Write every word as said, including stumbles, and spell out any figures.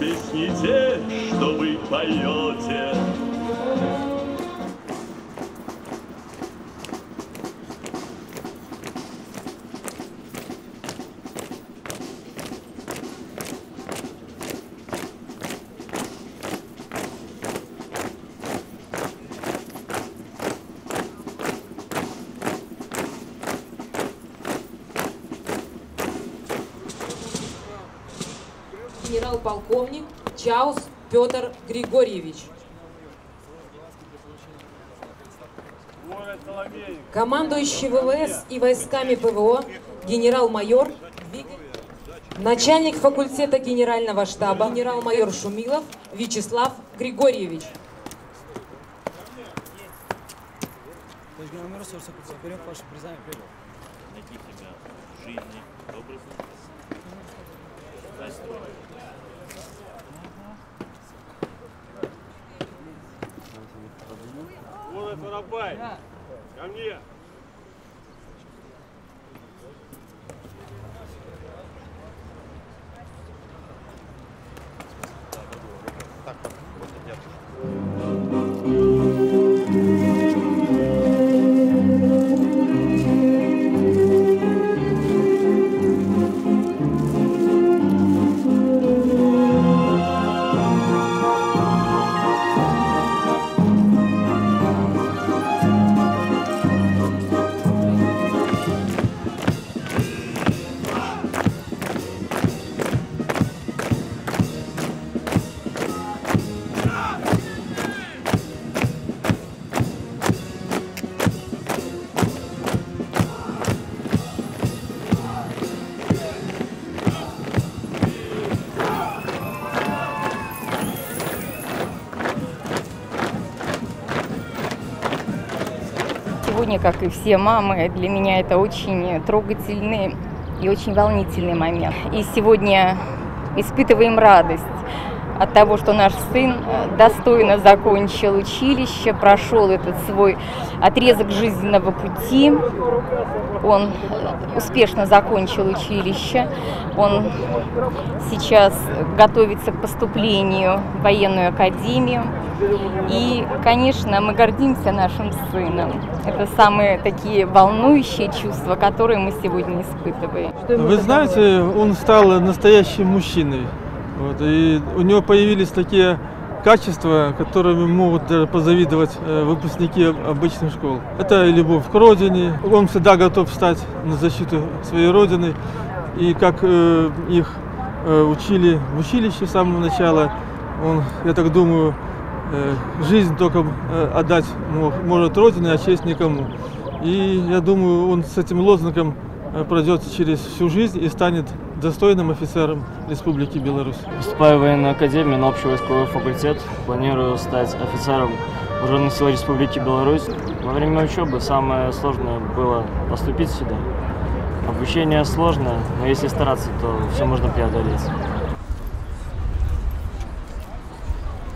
песни те, что вы поете. Генерал-полковник Чаус Петр Григорьевич. Командующий ВВС и войсками ПВО генерал-майор, начальник факультета генерального штаба генерал-майор Шумилов Вячеслав Григорьевич. Город Воропай, ко мне. Так, вот Сегодня, как и все мамы, для меня это очень трогательный и очень волнительный момент. И сегодня испытываем радость от того, что наш сын достойно закончил училище, прошел этот свой отрезок жизненного пути. Он успешно закончил училище. Он сейчас готовится к поступлению в военную академию. И, конечно, мы гордимся нашим сыном. Это самые такие волнующие чувства, которые мы сегодня испытываем. Вы знаете, он стал настоящим мужчиной. Вот, и у него появились такие качества, которыми могут даже позавидовать выпускники обычных школ. Это любовь к родине. Он всегда готов встать на защиту своей родины. И как э, их э, учили в училище с самого начала, он, я так думаю, э, жизнь только э, отдать мог, может родине, а честь никому. И я думаю, он с этим лозунгом пройдет через всю жизнь и станет достойным офицером Республики Беларусь. Поступаю в военную академию на общевойсковой факультет. Планирую стать офицером Вооруженных сил Республики Беларусь. Во время учебы самое сложное было поступить сюда. Обучение сложно, но если стараться, то все можно преодолеть.